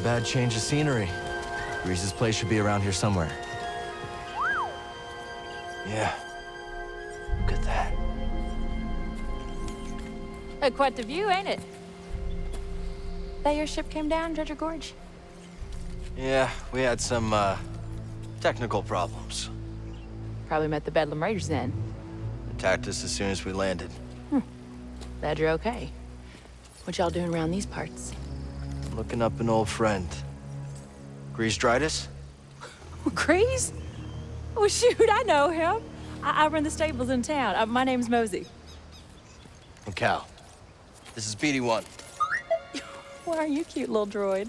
bad change of scenery. Grease's place should be around here somewhere. Yeah. Look at that. Quite the view, ain't it? That your ship came down, Dredger Gorge? Yeah, we had some, technical problems. Probably met the Bedlam Raiders then. Attacked us as soon as we landed. Glad you're okay. What y'all doing around these parts? Looking up an old friend. Grease Dritus? Grease? Oh, shoot, I know him. I run the stables in town. My name's Mosey. And Cal. This is BD1. Why are you cute little droid?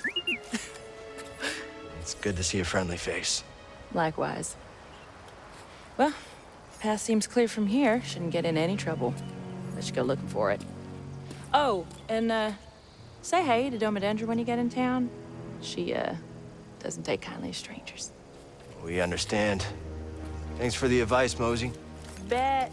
It's good to see a friendly face. Likewise. Well, path seems clear from here. Shouldn't get in any trouble. Let's go looking for it. Oh, and, say hey to Domodendra when you get in town. She, doesn't take kindly to strangers. We understand. Thanks for the advice, Mosey. Bet.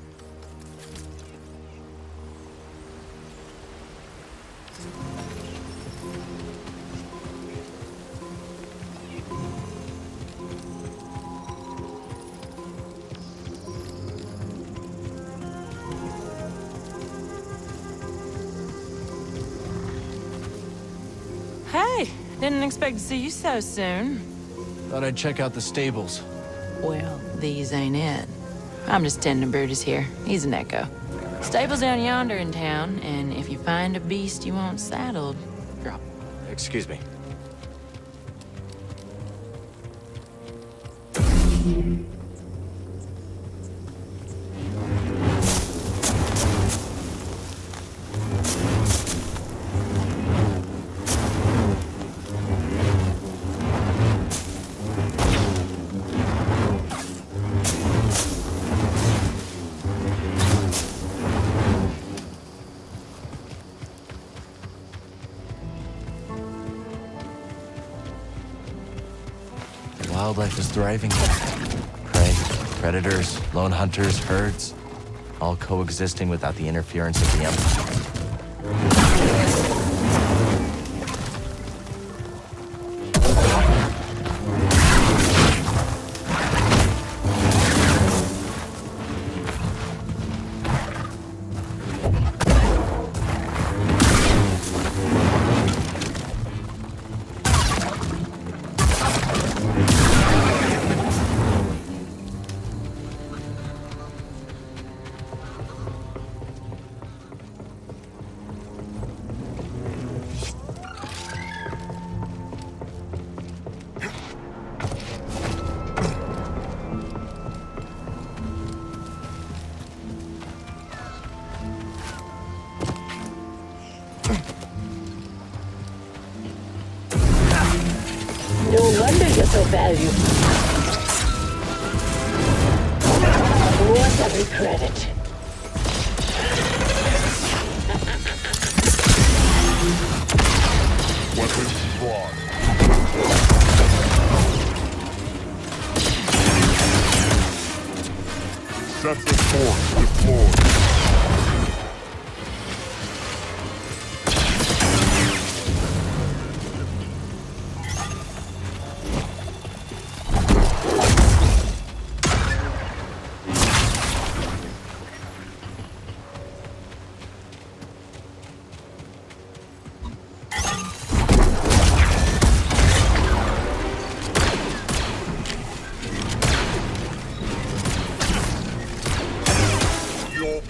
Hey, didn't expect to see you so soon. Thought I'd check out the stables. Well, these ain't it. I'm just tending Brutus here. He's an echo. Stable's down yonder in town, and if you find a beast you want saddled, drop. Excuse me. Wildlife is thriving. Prey, predators, lone hunters, herds, all coexisting without the interference of the Empire. No wonder you're so valuable. Worth every credit. Weapons drawn. Excessive force deployed. Your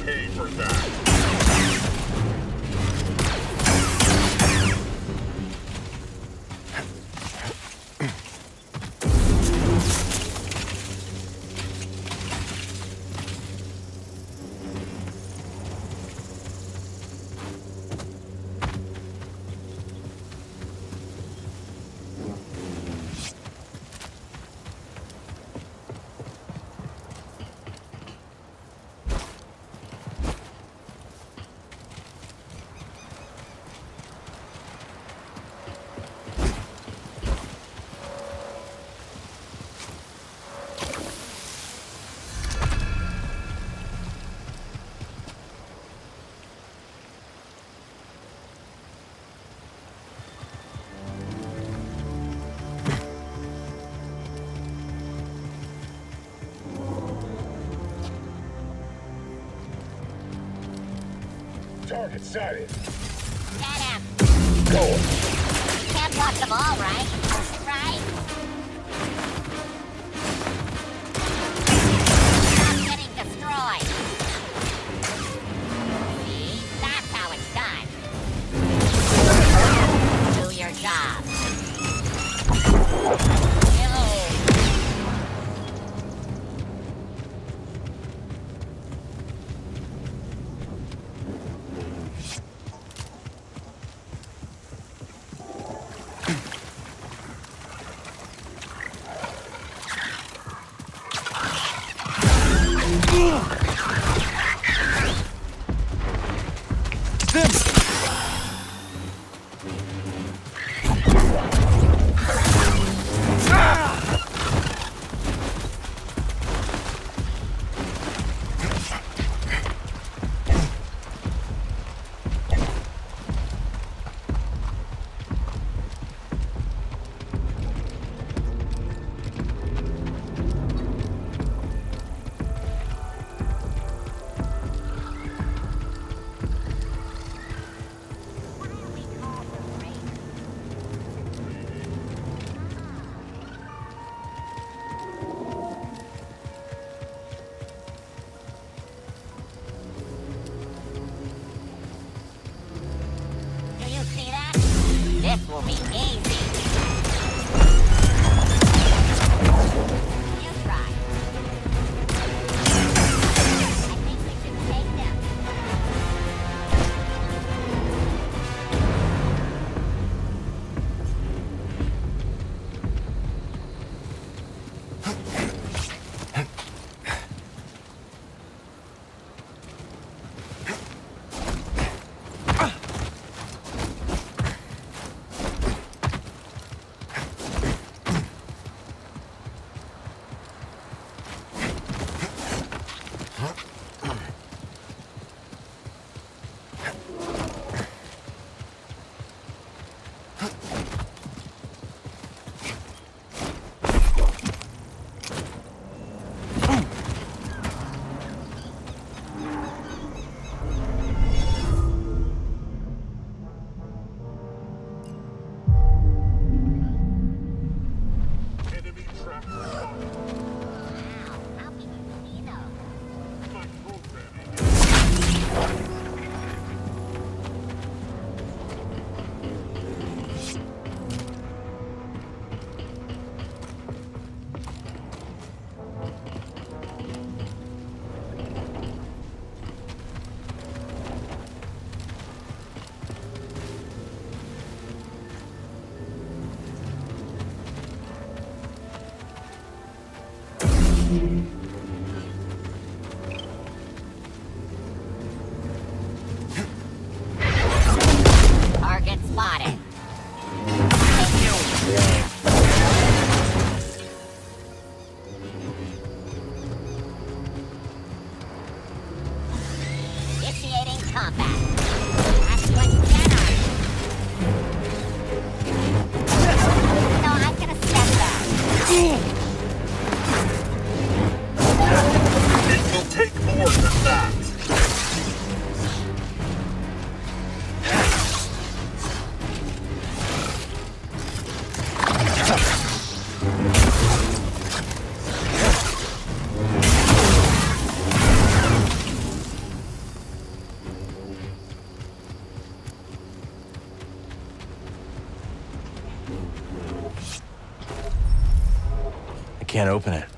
Target sighted. Get him! Go. You can't block them all, right? Right? Stop getting destroyed! See? That's how it's done. Do your job. This will be easy. You try. I think we should take them. Enemy trapped. Wow, how can you see those? My programming. Target spotted. Initiating combat. That's what Jedi. No, I'm gonna step back. It will take more than that. I can't open it.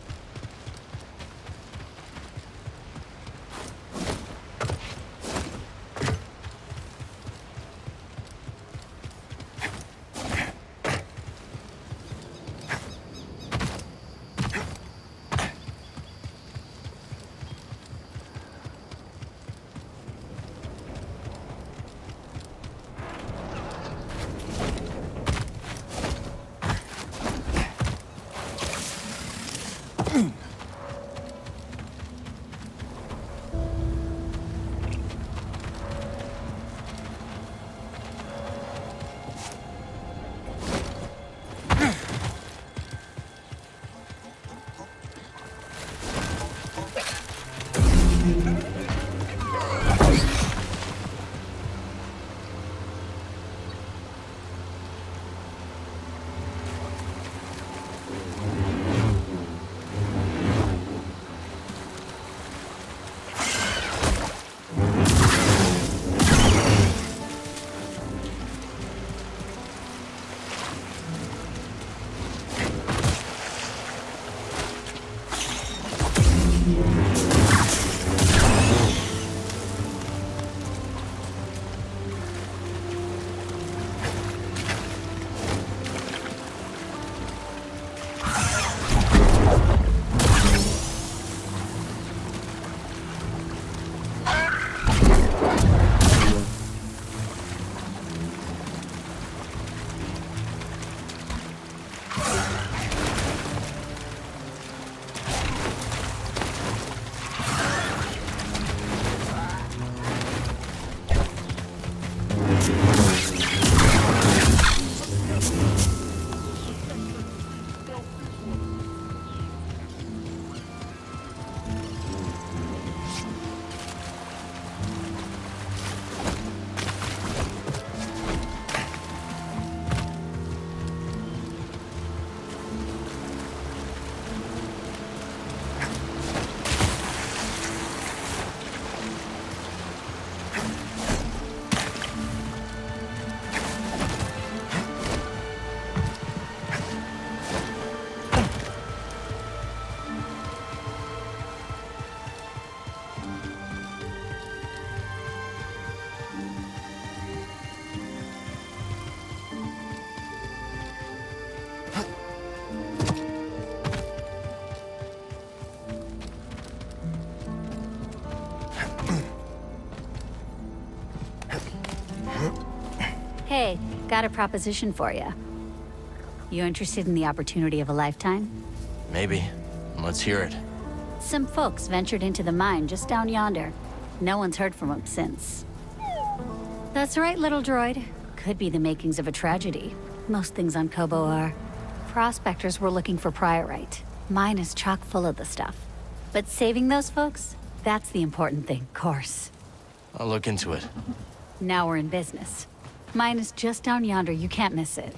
Got a proposition for you. You interested in the opportunity of a lifetime? Maybe. Let's hear it. Some folks ventured into the mine just down yonder. No one's heard from them since. That's right, little droid. Could be the makings of a tragedy. Most things on Kobo are. Prospectors were looking for priorite. Mine is chock full of the stuff. But saving those folks, that's the important thing, course. I'll look into it. Now we're in business. Mine is just down yonder, you can't miss it.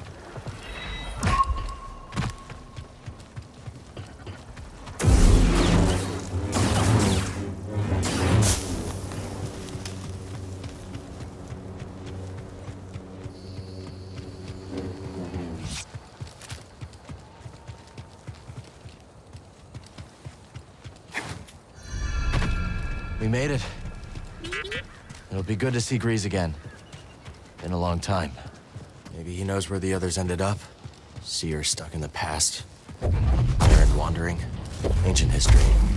We made it. It'll be good to see Grease again. Been a long time. Maybe he knows where the others ended up. See her stuck in the past. Errand wandering. Ancient history.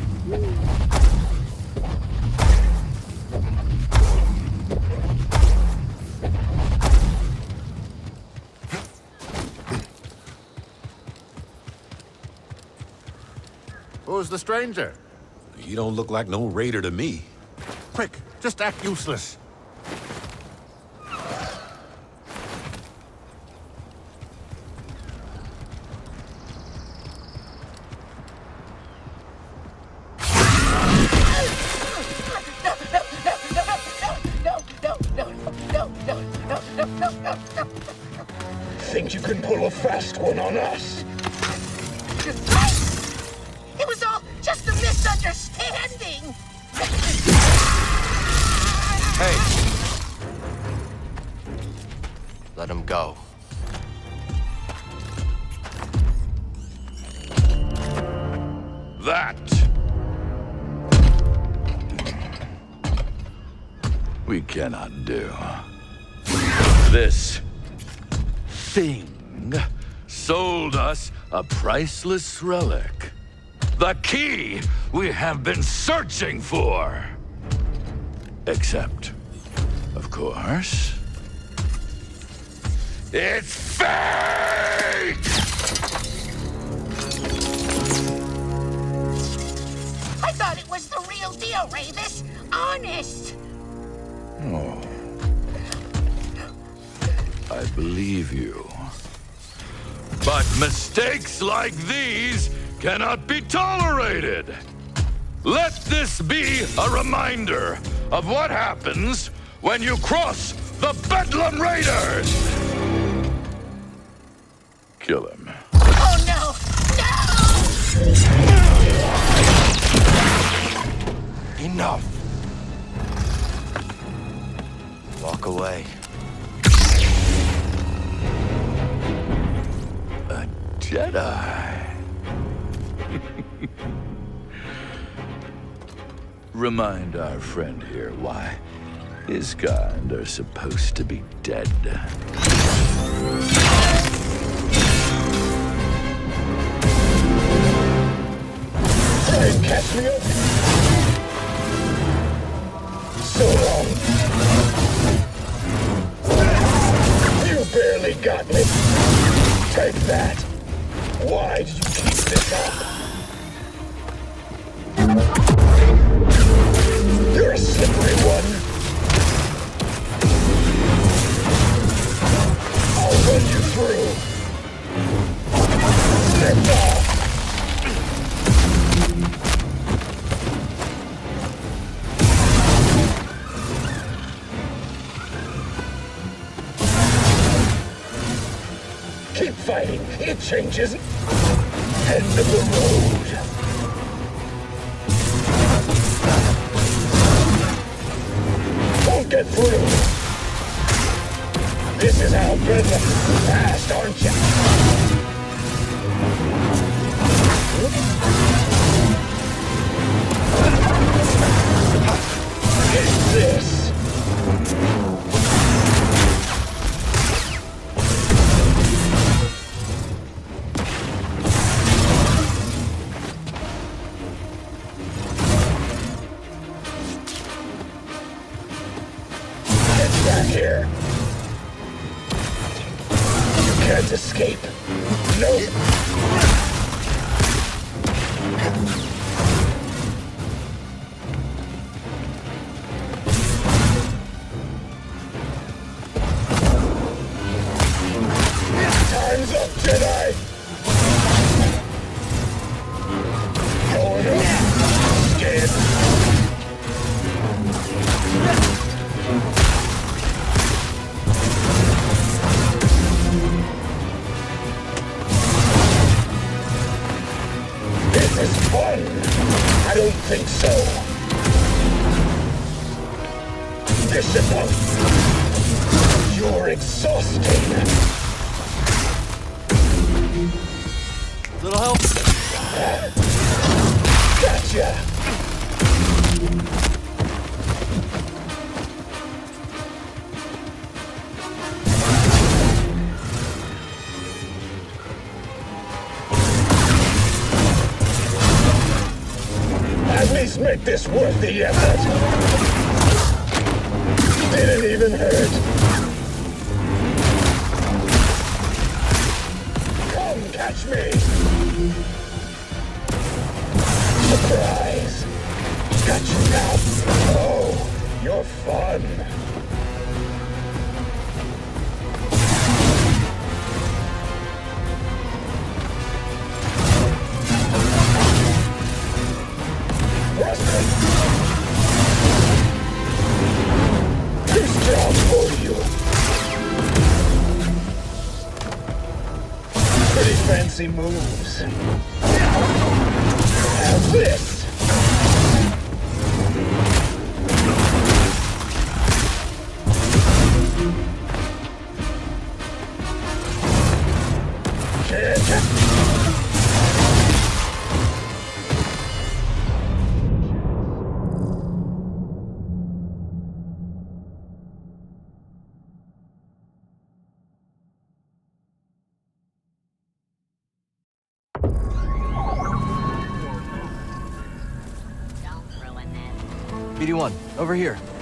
Who's the stranger? You don't look like no raider to me. Quick, just act useless. Think you can pull a fast one on us? It was all just a misunderstanding! Hey! Let him go. That we cannot do. This thing sold us a priceless relic. The key we have been searching for. Except, of course, it's fake! I thought it was the real deal, Ravis. Honest. Oh. I believe you. But mistakes like these cannot be tolerated. Let this be a reminder of what happens when you cross the Bedlam Raiders! Kill him. Oh, no! No! Enough! Walk away. A Jedi. Remind our friend here why his kind are supposed to be dead. Try and catch me up. So long. You barely got me. Take that. Why did you keep this up? You're a slippery one. I'll run you through. Step off. Keep fighting. It changes. End of the road. Won't get through. This is how Bedlam fast, aren't you? It's this. Get back here. No. Time's up, Jedi! Going up. Scared. This is fun! I don't think so. Discipline! You're exhausting! Little help? Gotcha! At least make this worth the effort. Didn't even hurt. Come catch me. Surprise. Got you now. Oh, you're fun. Too strong for you. Pretty fancy moves. Have this. BD1, over here.